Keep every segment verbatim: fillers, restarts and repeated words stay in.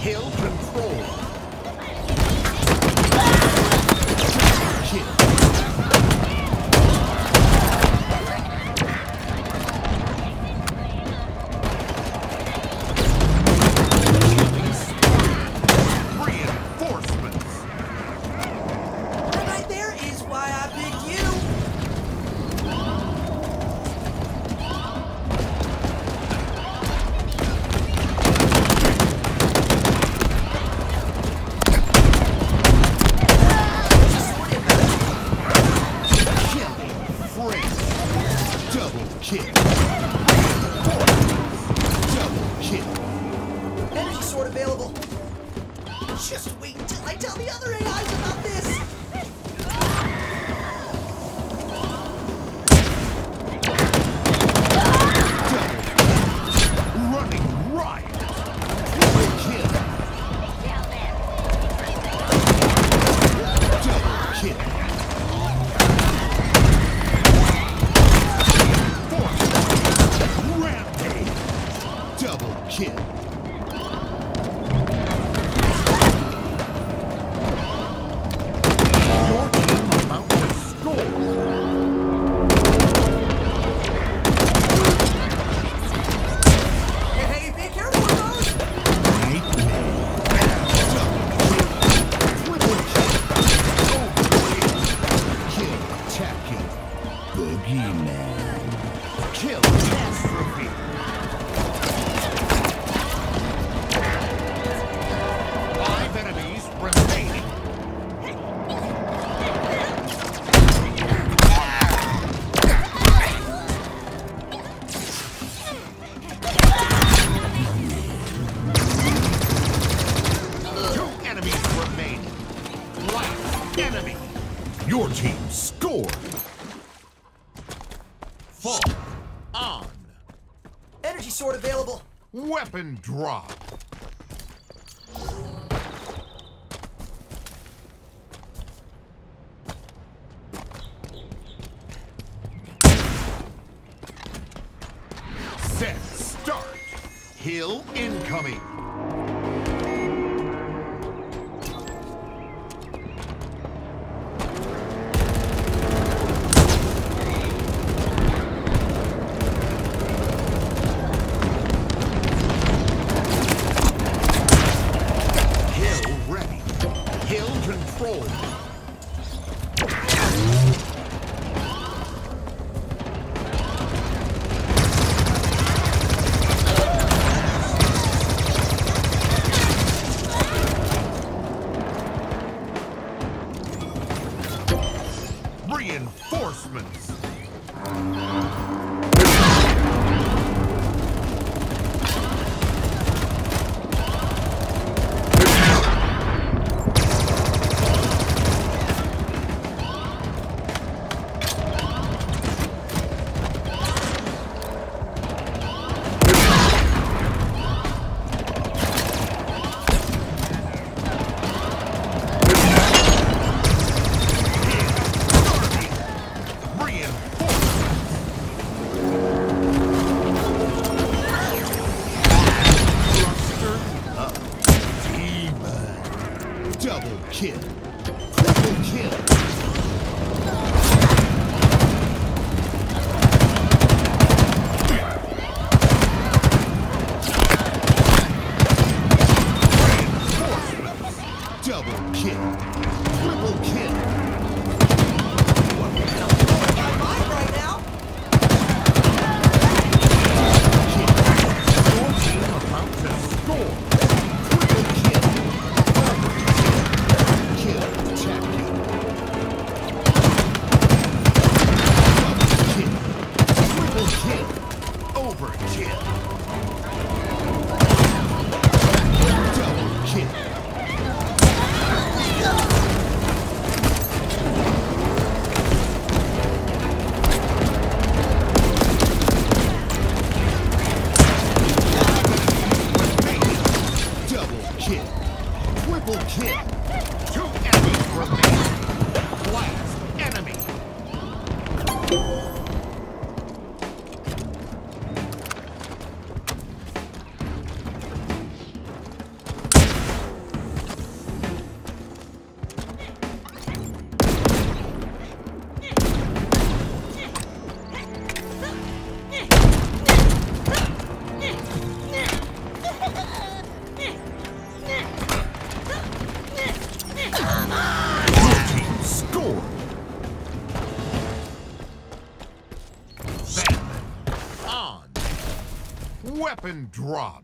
Hill control. Kill. Reinforcements. That right there is why I picked you. Kill. Double kill. Energy sword available. Just wait until I tell the other A Is about this. Double. Running riot. Triple kill. Double kill. Double kill. Your team about to score. Hey, hey, be careful with those. Nightmare. Double kill. Triple kill. Overkill. Kill attacking. Boogeyman. Kill catastrophe. Enemies remaining. Two enemies remaining. Last enemy. Your team scored. Fall on. Energy sword available. Weapon drop. Set start. Hill incoming. Hill ready. Hill control. Reinforcements. Double kill. Triple kill. Reinforcements. Double kill. Triple kill. I'm mine right now. Kill. Your team about to score. Triple kill. Kill attacking. Weapon drop.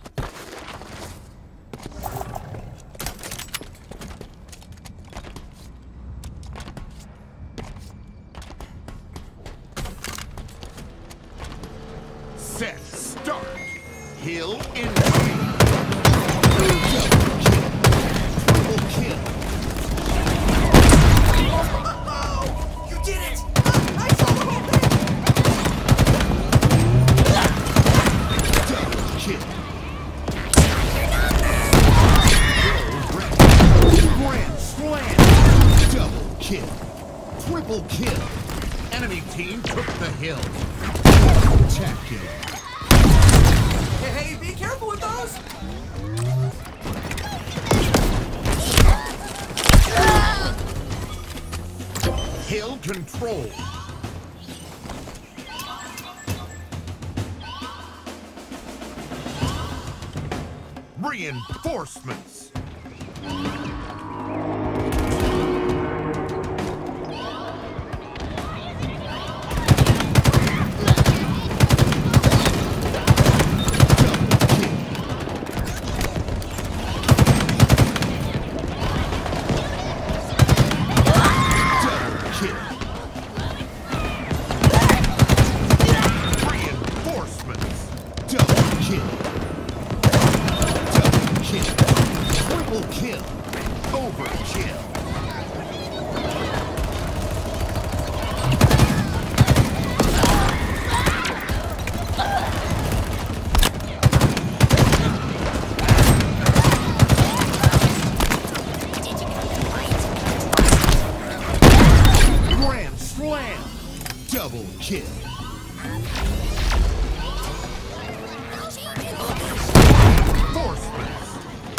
Set, start. Hill incoming. Double kill. Triple kill. Oh, you did it! Ah, I saw the whole thing! Double kill. Grand slam. Double kill. Triple kill. Enemy team took the hill. Spectacular. Hey, hey, be careful with those! Hill control. Reinforcements. Double kill. Forcements.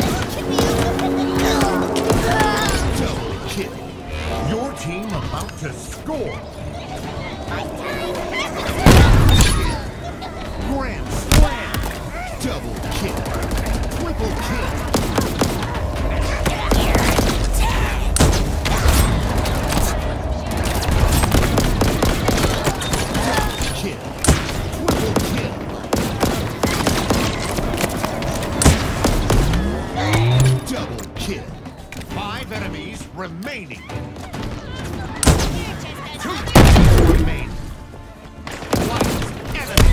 Double kill. Your team about to score. Grand slam. Double kill. Triple kill. Five enemies remaining. Two remain. Last enemy.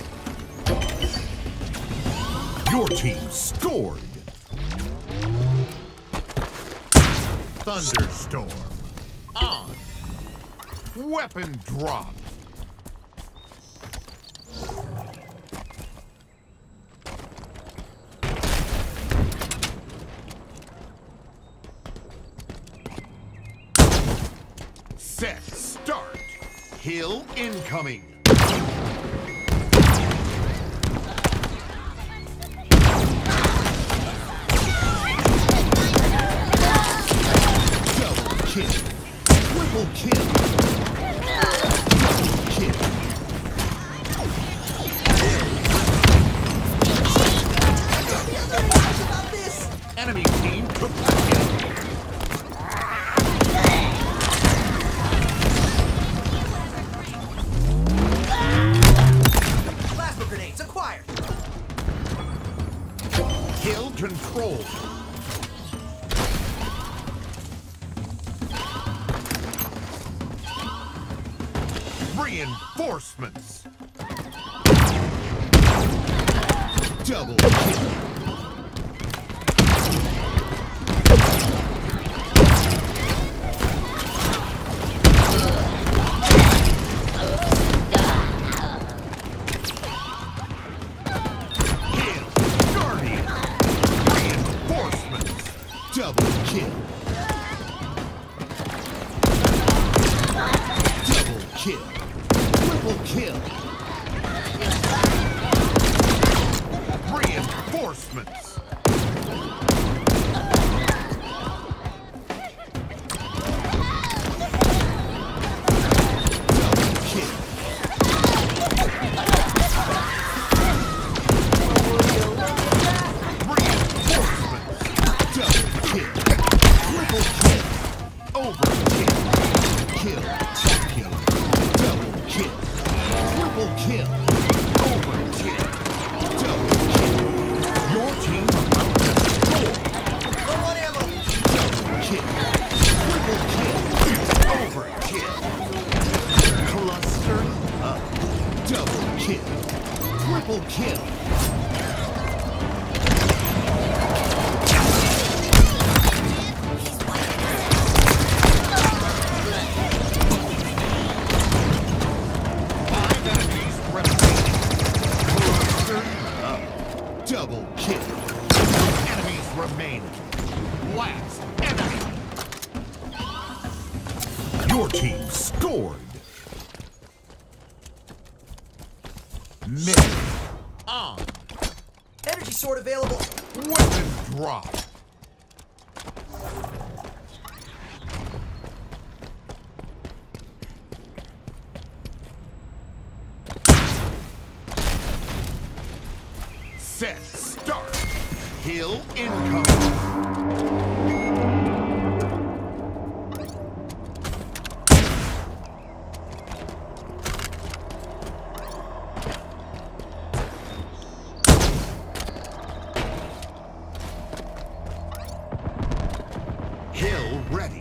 Your team scored. Thunderstorm. On. Weapon drop. Set, start. Hill incoming. Double kill. Triple kill. Double kill. Enemy team took the kill. Grenades acquired. Kill control. Reinforcements. Double kill. Double kill. Double kill. Triple kill. Reinforcements. Double kill. Kill, kill, double kill, triple kill, overkill, double kill. Two enemies remaining. Last enemy. Your team scored. Mid. On. Energy sword available. Weapon drop. Set, start. Kill incoming. Hill ready.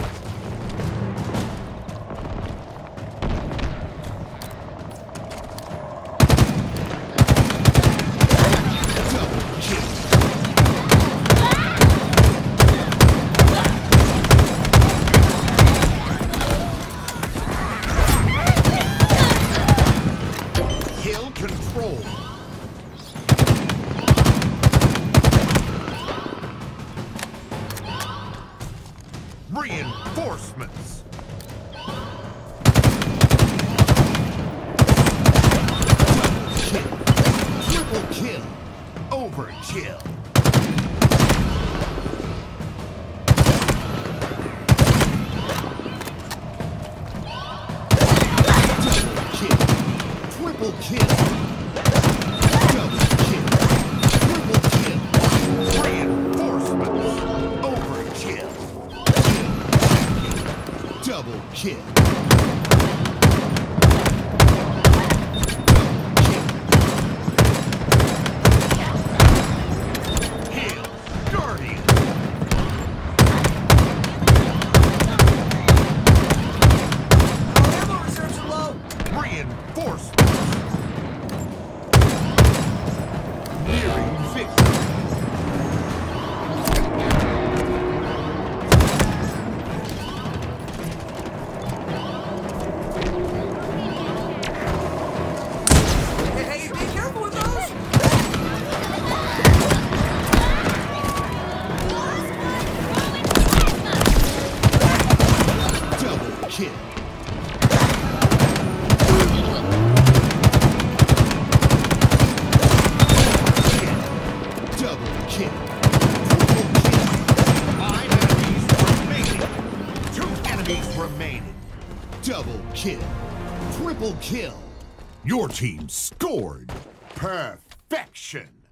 Hill control. Reinforcements. Double kill. Triple kill. Overkill. Double kill. Double kill. Triple kill. Reinforcements. Overkill. Double kill. Hail Guardian. Our ammo reserves are low. Reinforcements. Nearing victory. Hey, be careful with those. Double kill. Double kill. Triple kill. Five enemies remaining. Two enemies remaining. Double kill. Triple kill. Your team scored. Perfection.